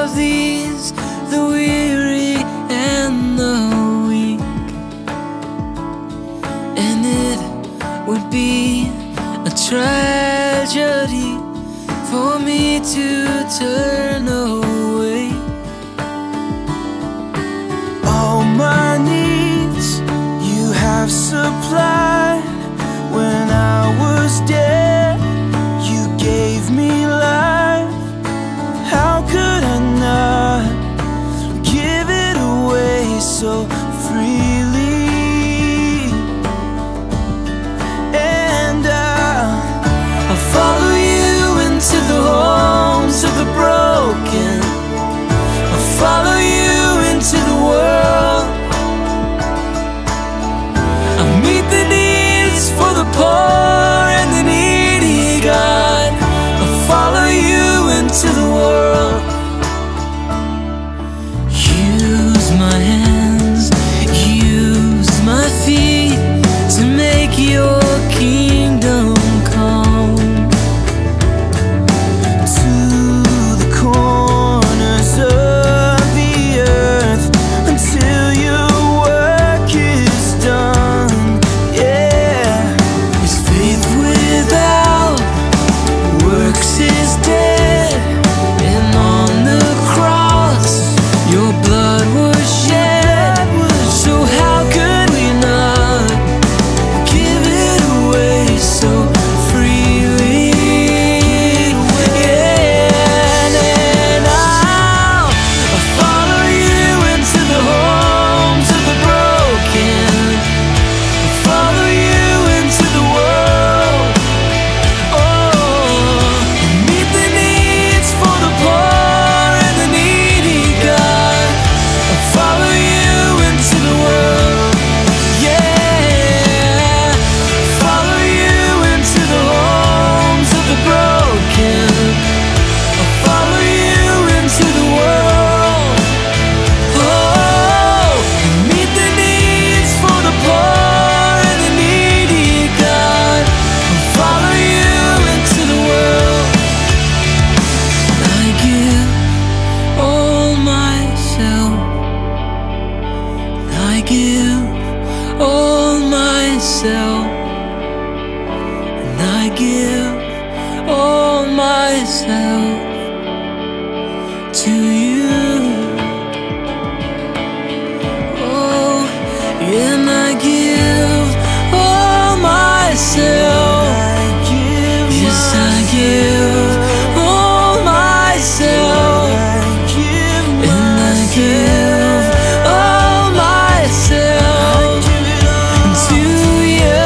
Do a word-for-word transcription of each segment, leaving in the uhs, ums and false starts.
of these, the weary and the weak. And it would be a tragedy for me to turn away. All my needs you have supplied. When I was dead, you gave me life. How could I not give it away so freely? And I, I'll follow you into the homes of the broken. I'll follow you into the world. I'll meet the needs for the poor and the needy, God. I'll follow you into the world. Use my hands, use my feet to make your kingdom come to the corners of the earth until your work is done. Yeah, 'cause faith without works is dead, and on the cross your blood was shed. So how could we not give it away so freely? Yeah, and I'll, I'll follow you into the homes of the broken. I'll follow you into the world. Oh, and meet the needs for the poor and the needy, God. I'll follow you into the world. Yeah, follow you into the homes of the broken. I'll follow you into the world. Oh, and meet the needs for the poor and the needy, God. I'll follow you into the world. I give all myself. I give all myself. And I give all myself to you. Oh, and I give all myself. Yes, I give all myself. And I give all myself to you.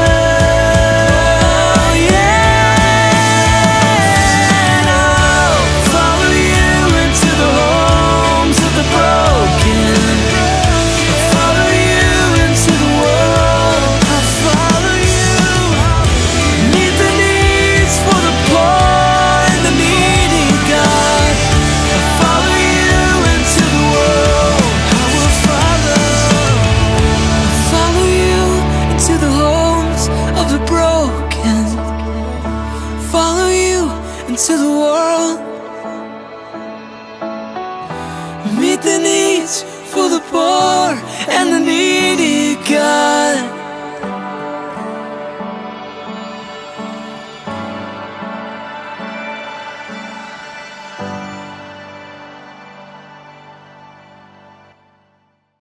Yeah, and I'll follow you into the homes of the broken. I'll follow you into the world. I'll follow you. Meet the needs for the poor and the needy, God. I'll follow you into the world. I will follow. I'll follow you into the homes of the broken. Follow you into the world. Meet the needs for the poor